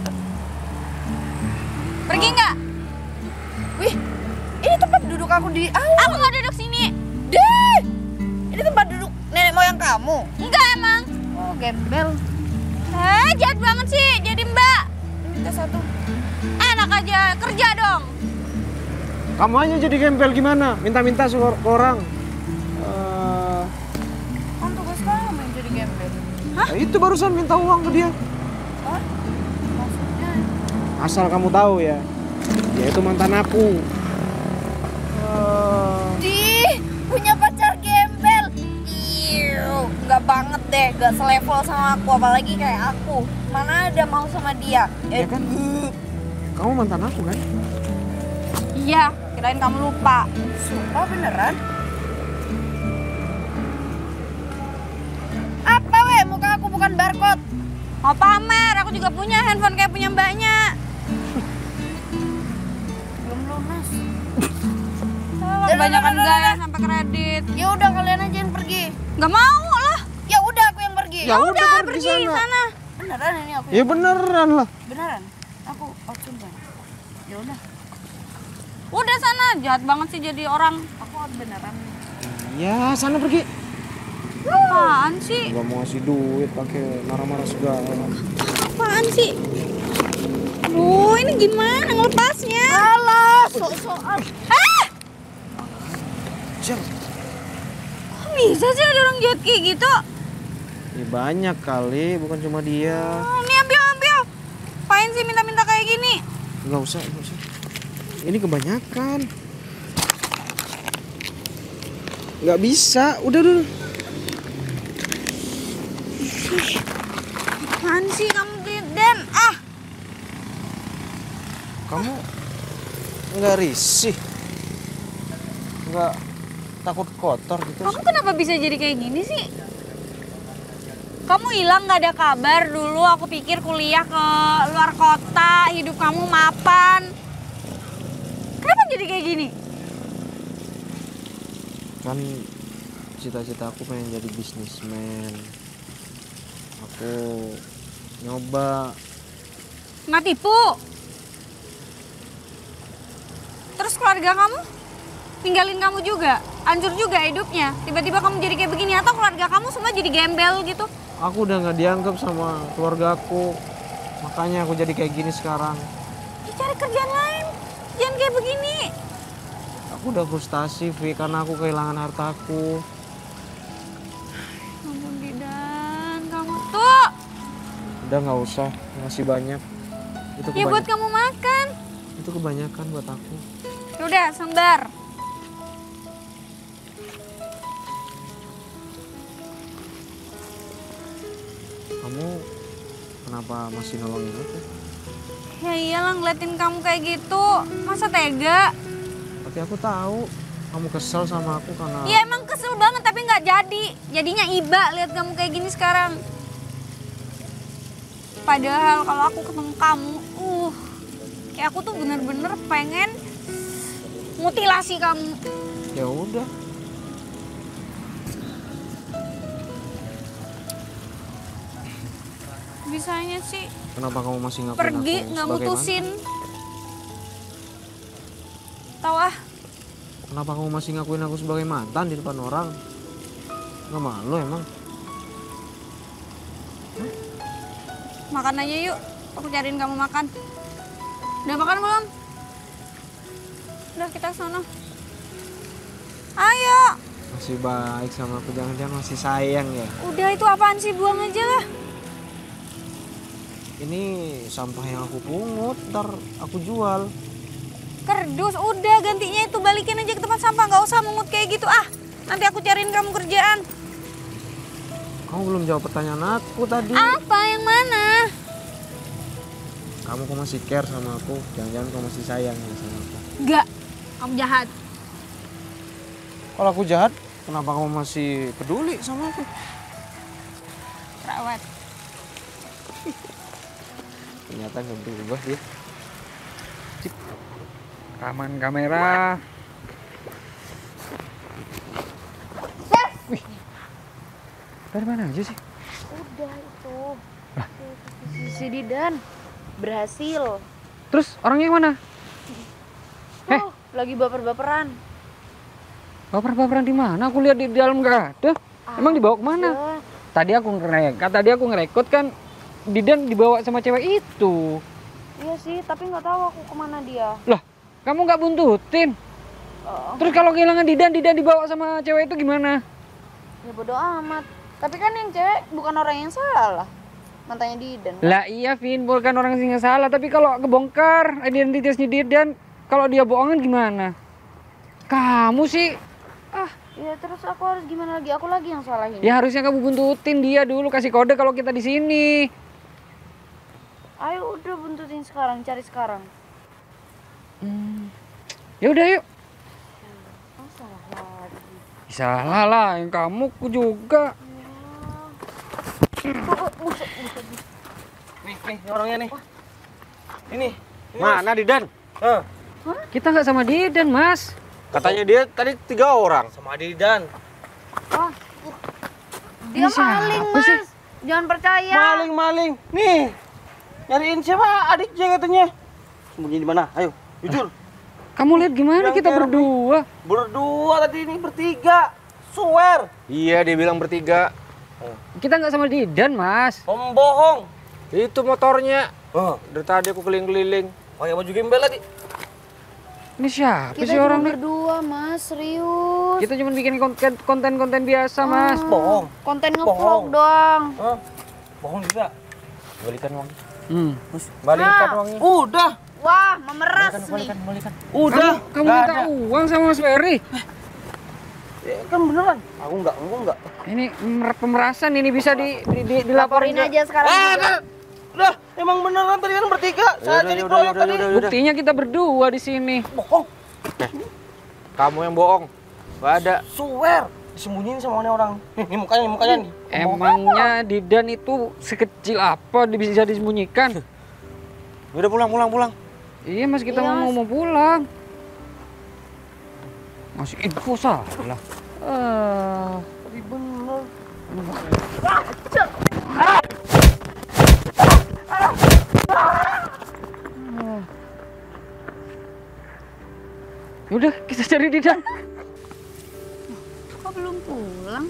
Pergi nggak? Wih, ini tempat duduk aku di awal. Aku mau duduk sini. Deh, ini tempat duduk nenek moyang kamu. Enggak emang. Oh, gembel. Eh, jahat banget sih jadi mbak. Minta satu. Enak aja, kerja dong. Kamu aja jadi gembel gimana? Minta-minta ke orang. Eh, Kan tugas kamu yang jadi gembel. nah itu barusan minta uang ke dia. Hah? Maksudnya? Asal kamu tahu ya, dia itu mantan aku. Eh, Dih, punya pacar gembel. Iu, nggak banget deh, nggak selevel sama aku, apalagi kayak aku. Mana ada mau sama dia? Ya kan? Kamu mantan aku kan? Iya, kirain kamu lupa. Sumpah beneran? Apa weh, muka aku bukan barcode. Mau pamer, aku juga punya handphone kayak punya mbaknya. Belum lunas. Oh, Udah, kebanyakan udah, udah, gaya udah. sampai kredit. Ya udah kalian aja yang pergi. Nggak mau lah. Ya udah aku yang pergi. Ya udah Udah pergi pergi sana. sana. Beneran ini aku. Ya beneran lah. Beneran. Aku out sumpah. Ya udah, Udah sana, jahat banget sih jadi orang. aku out beneran. Ya sana pergi. Apaan sih? Gak mau ngasih duit pakai marah-marah segala. Apaan sih? Aduh, ini gimana ngelepasnya? Alah, sok-sokan. Ah! Jel. Kok bisa sih ada orang jahat kayak gitu? Ya banyak kali, bukan cuma dia. Oh, nih ambil, ambil. Apain sih minta-minta kayak gini? Nggak usah, nggak usah. Ini kebanyakan. Nggak bisa, udah dulu. Apaan sih kamu Den? Ah, Kamu nggak risih, nggak takut kotor gitu. kamu kenapa bisa jadi kayak gini sih? Kamu hilang gak ada kabar dulu, aku pikir kuliah ke luar kota, hidup kamu mapan. Kenapa jadi kayak gini? Kan cita-cita aku pengen jadi bisnismen. Aku nyoba. Nggak tipu. Terus keluarga kamu? Tinggalin kamu juga? Hancur juga hidupnya? Tiba-tiba kamu jadi kayak begini atau keluarga kamu semua jadi gembel gitu? Aku udah nggak dianggap sama keluarga aku, makanya aku jadi kayak gini sekarang. Ya, cari kerjaan lain, jangan kayak begini. Aku udah frustasi, Vi, karena aku kehilangan hartaku. Ampun Didan, kamu tuh. Udah nggak usah ngasih banyak. Itu Ya buat kebanyakan. kamu makan. Itu kebanyakan buat aku. Udah, sembar. Kamu kenapa masih nolongin aku? Ya iyalah ngeliatin kamu kayak gitu, masa tega? Tapi aku tahu kamu kesel sama aku karena Ya emang kesel banget tapi nggak jadi. Jadinya iba lihat kamu kayak gini sekarang. Padahal kalau aku ketemu kamu, uh, kayak aku tuh bener-bener pengen mutilasi kamu. ya udah. Bisanya sih Kenapa kamu masih ngakuin pergi aku nggak sebagai mutusin. mantan? Tahu ah, Kenapa kamu masih ngakuin aku sebagai mantan di depan orang? Nggak malu emang? makan aja yuk. Aku cariin kamu makan. Udah makan belum? Udah kita sono. Ayo. Masih baik sama aku, jangan-jangan masih sayang ya? Udah itu apaan sih, buang aja lah. Ini sampah yang aku pungut, ntar aku jual. kerdus. Udah gantinya itu balikin aja ke tempat sampah, nggak usah mungut kayak gitu ah. Nanti aku cariin kamu kerjaan. Kamu belum jawab pertanyaan aku tadi. Apa yang mana? Kamu kok masih care sama aku? Jangan-jangan kamu masih sayang ya sama aku? Enggak, kamu jahat. Kalau aku jahat, kenapa kamu masih peduli sama aku? Perawat. Ternyata nggak berubah dia. Rekaman kamera. Wih. Dari mana aja sih? Udah itu. Si Didan berhasil. Terus orangnya yang mana? Tuh, Eh. lagi baper-baperan. Baper-baperan di mana? Aku lihat di dalam nggak ada. Emang dibawa kemana? Ada. Tadi aku ngerekod, tadi aku ngerekod kan Didan dibawa sama cewek itu. Iya sih, tapi nggak tahu aku kemana dia. Lah, kamu nggak buntutin? Oh, Terus kalau kehilangan Didan, Didan dibawa sama cewek itu gimana? ya bodo amat. Tapi kan yang cewek bukan orang yang salah. Mantannya Didan. Lah iya, Vin, bukan orang sih nggak salah. Tapi kalau kebongkar identitasnya Didan, kalau dia bohongan gimana? Kamu sih, ah, Ya terus aku harus gimana lagi? Aku lagi yang salahin. ya harusnya kamu buntutin dia dulu, kasih kode kalau kita di sini. Ayo udah buntutin sekarang, cari sekarang. Hmm. Ya udah yuk. Oh, salah lagi. Salah lah, yang kamu ku juga. Nih, nih orangnya nih. Ini. Mana Didan? Hah, Kita nggak sama Didan, Mas. Katanya dia tadi tiga orang. sama Didan. Oh, dia Ini siapa maling, sih? Mas. Jangan percaya. Maling, maling. Nih. Nyariin siapa? Adiknya katanya. Sembunyi di mana? Ayo, jujur. Kamu lihat gimana Yang kita kayak berdua? Berdua tadi ini bertiga. Swear. Iya, dia bilang bertiga. Kita nggak sama Didan, Mas. Pembohong. Itu motornya. Oh, Dari tadi aku keliling-keliling. pakai baju gembel tadi. Ini siapa Kita sih cuma orang nih? berdua, Mas. Serius. Kita cuma bikin konten konten-konten biasa, Mas. Bohong. Konten Bohong. ngevlog doang. Hah? Bohong juga. Balikan uang. Hmm. Balikan Nah. uangnya. Udah. Wah, memeras nih. Balikan. Udah. Kamu Nggak minta ada. uang sama Mas Ferry. Ya, kan beneran. Aku enggak, aku enggak. Ini mer- pemerasan ini bisa di, di, di- Laporin dilaporin ke- aja sekarang. Eh, juga. udah. Udah, emang beneran tadi kan bertiga. Saya jadi udah, proyek udah, tadi. udah, udah. Buktinya kita berdua di sini. Bohong. Kamu yang bohong. Gak ada. Swear. Disembunyiin sama ini orang. Nih, nih mukanya, nih mukanya nih. Emangnya Didan itu sekecil apa bisa disembunyikan? Udah pulang, pulang, pulang. Iya, Mas, kita Iya, mau Mas. mau pulang. Masih info salah. Eh, Tapi bener. Yaudah, kita cari Didan. Kok belum pulang?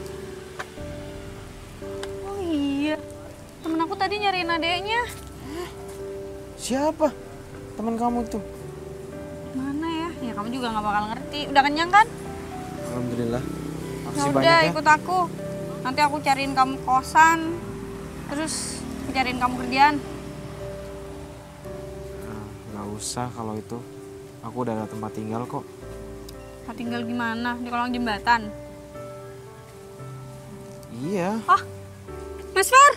Oh iya, temen aku tadi nyariin adeknya. Siapa? Teman kamu tuh. Mana ya? Ya kamu juga nggak bakal ngerti. Udah kenyang kan? Alhamdulillah. Ya Makasih udah banyak ya. ikut aku. Nanti aku cariin kamu kosan. Terus aku cariin kamu kerjaan. Nah, nggak usah kalau itu. Aku udah ada tempat tinggal kok. Mau tinggal gimana? Di kolong jembatan. Iya. Oh, Mas Fer.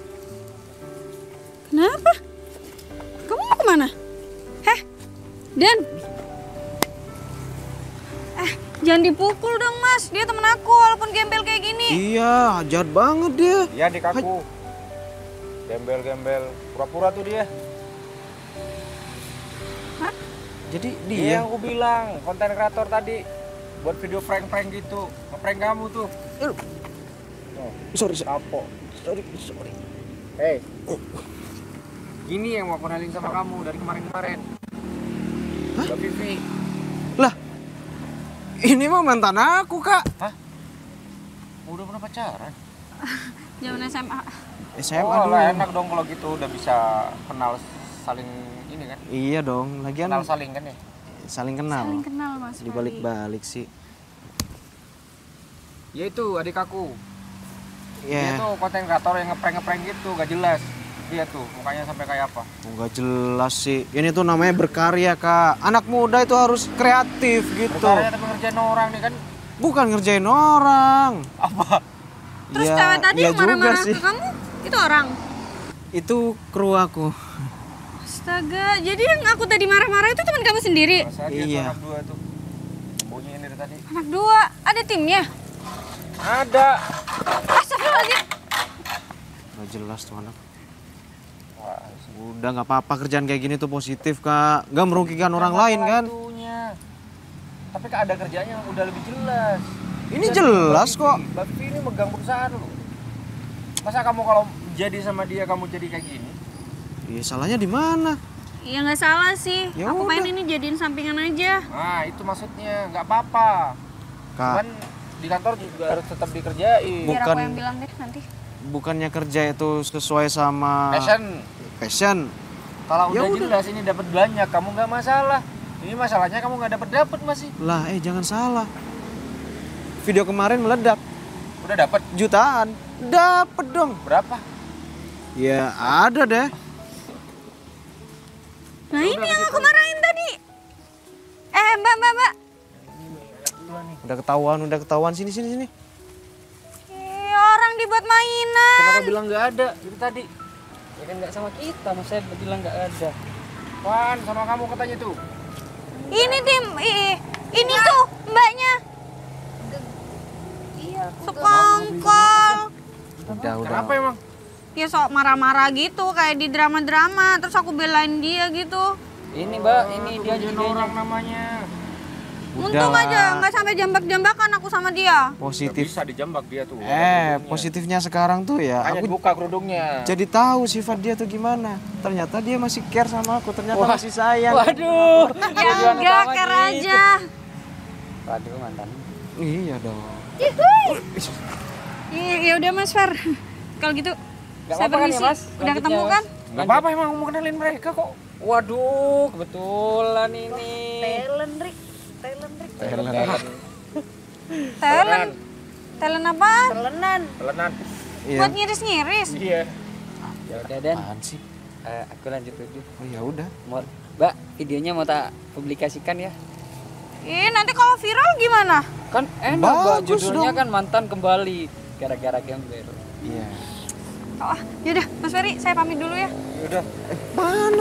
Kenapa? Kamu mau kemana? Heh, Dan. Eh, jangan dipukul dong Mas. Dia temen aku walaupun gembel kayak gini. Iya, jahat banget dia. Iya adik aku. Gembel-gembel. Pura-pura tuh dia. Jadi Iya dia. yang aku bilang. Konten kreator tadi. Buat video prank-prank gitu. Nge-prank kamu tuh. Sorry, sorry. Kapok. Sorry, sorry. Hei. Gini yang mau aku kenalin sama kamu dari kemarin-kemarin. Mbak Vivi. Lah, ini mah mantan aku, Kak. Udah pernah pacaran? Zaman S M A. S M A Oh dulu. lah enak dong kalau gitu udah bisa kenal saling ini kan. Iya dong, lagian Kenal saling kan ya. saling kenal. Saling kenal Mas. Di balik-balik sih. Ya itu adik aku. Ya. Dia tuh konten kreator yang ngeprank-ngeprank gitu, gak jelas. Lihat tuh, mukanya sampai kayak apa. Oh, nggak jelas sih. Ini tuh namanya berkarya, Kak. Anak muda itu harus kreatif gitu. Berkarya tapi ngerjain orang nih kan. Bukan ngerjain orang. Apa? Terus Ya, cewek tadi iya yang marah-marah juga sih. ke kamu, itu orang? Itu kru aku. Astaga, jadi yang aku tadi marah-marah itu teman kamu sendiri? Masa dia Iya. tuh anak dua tuh. Bunyiin dari tadi. Anak dua, ada timnya? Ada. Astagfirullahaladzim. Nggak jelas tuh anak. Udah nggak apa-apa, kerjaan kayak gini tuh positif, Kak. Nggak merugikan orang lain kan. Waktunya. Tapi Kak ada kerjanya yang udah lebih jelas. Ini jelas kok. Mbak Vivi ini megang perusahaan lu. Masa kamu kalau jadi sama dia kamu jadi kayak gini? Iya, salahnya di mana? Ya nggak salah sih, Ya aku udah. pengen ini jadiin sampingan aja. Nah itu maksudnya, nggak apa-apa. Kak, Cuman di kantor juga harus tetap dikerjain. Biar Bukan- aku yang bilang deh nanti. bukannya kerja itu sesuai sama Passion. passion. Kalau Ya udah udah. jelas ini dapat banyak, kamu nggak masalah. Ini masalahnya kamu nggak dapat dapat masih. Lah, eh jangan salah. Video kemarin meledak Udah dapat jutaan. Dapet dong. berapa? Ya ada deh. Nah ini yang aku marahin tadi. Eh mbak, mbak, mbak. Udah ketahuan, udah ketahuan. Sini, sini, sini. Ih, orang dibuat mainan. Kenapa bilang nggak ada itu tadi? Ya kan nggak sama kita, mas saya bilang nggak ada. Wan, sama kamu katanya tuh. Ini tim, ih, ini tuh mbaknya. Iya, Sekongkol. Udah, udah. Kenapa emang? Ya sok marah-marah gitu kayak di drama-drama. Terus aku belain dia gitu. Ini mbak, ini dia Kerjaan juga orang namanya. Untung Udahlah. aja nggak sampai jambak-jambakan aku sama dia. Nggak Positif. bisa dijambak dia tuh. Eh, positifnya sekarang tuh ya, Hanya aku dibuka kerudungnya. jadi tahu sifat dia tuh gimana. Ternyata dia masih care sama aku, ternyata masih sayang. Waduh. Ya enggak, care aja. Waduh mantan. Iya dong. Iya, ya udah Mas Far. Kalau gitu Nggak saya apa-apa kan ya, permisi. Mas? Udah Lanjutnya, ketemu Mas? kan? Nggak apa-apa emang mau kenalin mereka kok. Waduh, kebetulan ini. Talent, Rik. Talent, Rik. Talent. Talent apa? Telenan. Pelenan. Iya. Buat ngiris-ngiris. Iya. Ya udah Dan, Apaan sih? Eh, aku lanjut dulu. Oh ya udah. Mau, Mbak, videonya mau tak publikasikan ya? Ih, nanti kalau viral gimana? Kan enak Mbak, Bagus judulnya dong. kan mantan kembali gara-gara gembel. Iya. Oh, ah, yaudah Mas Ferry, saya pamit dulu ya. Udah. Mana?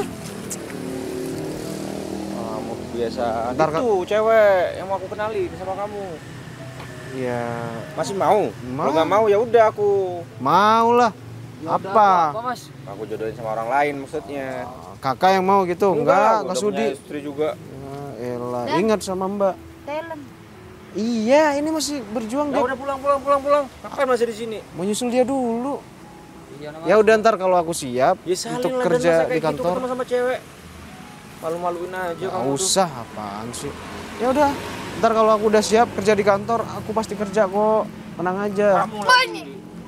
Kamu biasa. Ntar, Itu cewek yang mau aku kenalin sama kamu. Iya. Masih mau? Mau. Kalau nggak mau ya udah aku. Mau lah. Ya udah, Apa? Apa Mas? Aku jodohin sama orang lain maksudnya. Kakak yang mau gitu? Enggak, enggak udah punya sudi. istri juga. Ya elah, ingat sama Mbak. Talent. Iya, ini masih berjuang Ya dia. udah pulang pulang pulang pulang. Ngapain masih di sini? Mau nyusul dia dulu. Iya, Mas. Ya udah ntar kalau aku siap Ya saling untuk lah, Dan, kerja masa di kayak gitu kantor. ketemu sama cewek. Malu-maluin aja Gak kamu tuh. usah, apaan sih? Ya udah, ntar kalau aku udah siap kerja di kantor, aku pasti kerja kok. Tenang aja. Kamu lagi.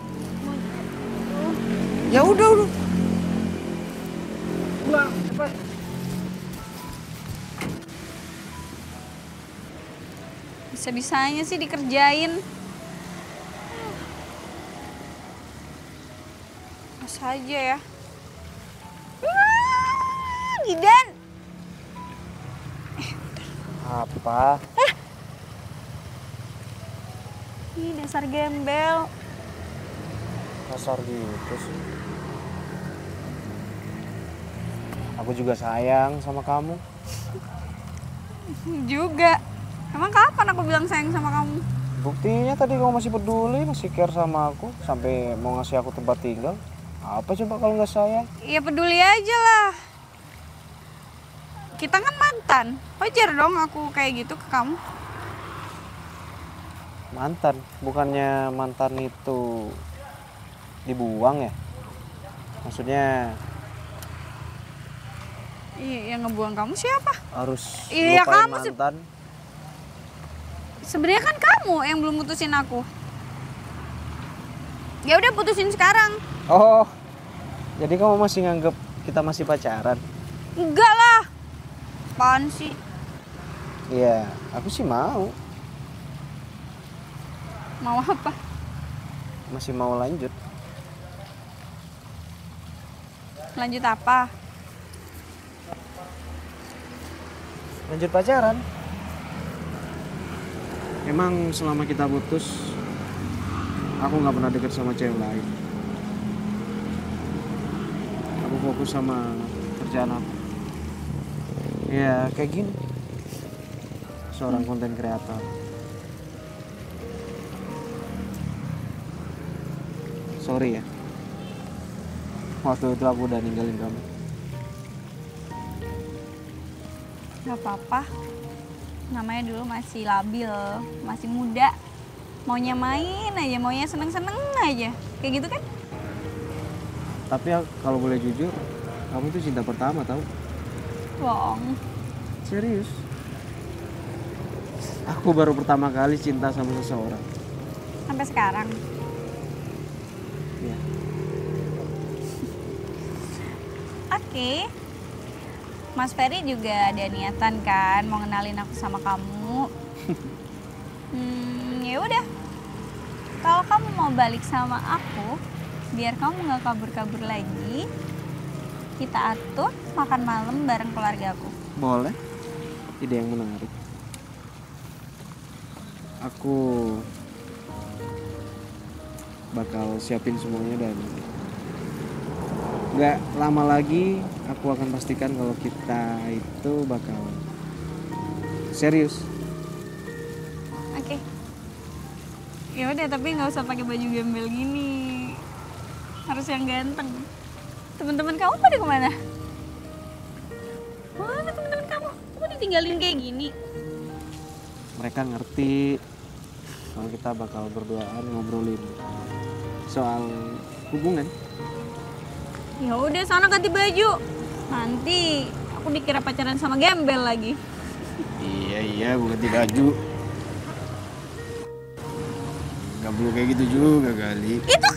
Ya udah, udah. Pulang, cepat. Bisa-bisanya sih dikerjain. Mas aja ya. Wah, Gidan. Apa? Ih, dasar gembel. Kasar gitu sih. Aku juga sayang sama kamu. Juga. Emang kapan aku bilang sayang sama kamu? Buktinya tadi kamu masih peduli, masih care sama aku, sampai mau ngasih aku tempat tinggal. Apa coba kalau nggak sayang? Ya peduli aja lah. Kita kan mantan. Wajar dong aku kayak gitu ke kamu. Mantan, bukannya mantan itu dibuang ya? Maksudnya Iya, yang ngebuang kamu siapa? harus Iya, lupain kamu sih. mantan. Sebenarnya kan kamu yang belum putusin aku. Ya udah putusin sekarang. Oh, jadi kamu masih nganggep kita masih pacaran? Enggak lah. Apaan sih? Iya, aku sih mau. Mau apa? Masih mau lanjut. Lanjut apa? Lanjut pacaran. Emang selama kita putus, aku nggak pernah deket sama cewek lain. Aku fokus sama kerjaan aku. Ya kayak gini. Seorang konten kreator. Sorry ya. Waktu itu aku udah ninggalin kamu. Gak apa-apa. Namanya dulu masih labil, masih muda. Maunya main aja, maunya seneng-seneng aja. Kayak gitu kan? Tapi ya, kalau boleh jujur, kamu tuh cinta pertama tau? Bohong. Serius? Aku baru pertama kali cinta sama seseorang. Sampai sekarang. Ya. Oke. Mas Ferry juga ada niatan kan mau ngenalin aku sama kamu. Hmm, ya udah. Kalau kamu mau balik sama aku, biar kamu nggak kabur-kabur lagi, kita atur makan malam bareng keluarga aku. Boleh. Ide yang menarik. Aku bakal siapin semuanya dan nggak lama lagi aku akan pastikan kalau kita itu bakal serius. Oke. Ya udah, tapi nggak usah pakai baju gembel gini. Harus yang ganteng. Teman-teman kamu pada kemana? Mana teman-teman kamu? Kamu ditinggalin kayak gini? Mereka ngerti kalau kita bakal berduaan ngobrolin soal hubungan. Ya udah, sana ganti baju. Nanti aku dikira pacaran sama gembel lagi. Iya iya, gue ganti baju. Gak perlu kayak gitu juga kali. Itu